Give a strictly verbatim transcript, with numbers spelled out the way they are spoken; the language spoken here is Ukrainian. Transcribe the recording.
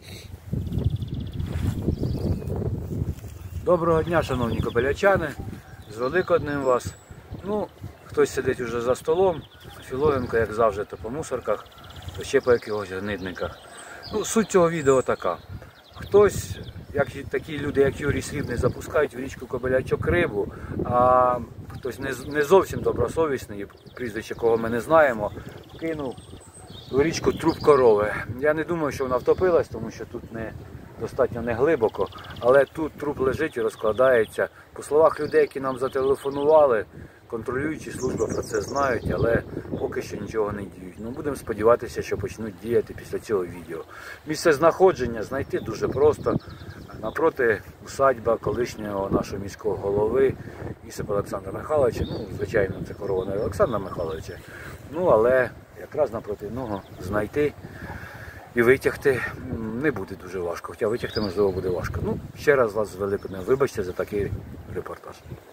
Доброго дня, шановні кобилячани, з Великоднем вас. Ну, хтось сидить уже за столом, Філоненко, як завжди, то по мусорках, то ще по якихось гнидниках. Ну, суть цього відео така. Хтось, як такі люди, як Юрій Срібний, запускають в річку Кобилячок рибу, а хтось не, не зовсім добросовісний, прізвище кого ми не знаємо, кинув в річку труп корови. Я не думаю, що вона втопилась, тому що тут не достатньо не глибоко, але тут труп лежить і розкладається. По словах людей, які нам зателефонували, контролюючі служби про це знають, але поки що нічого не діють. Ну, будемо сподіватися, що почнуть діяти після цього відео. Місце знаходження знайти дуже просто. Напроти усадьба колишнього нашого міського голови Ісипа Олександра Михайловича. Ну, звичайно, це корова не Олександра Михайловича. Ну, але якраз напроти нього знайти і витягти не буде дуже важко. Хоча витягти, можливо, буде важко. Ну, ще раз вас з Великоднем вибачте за такий репортаж.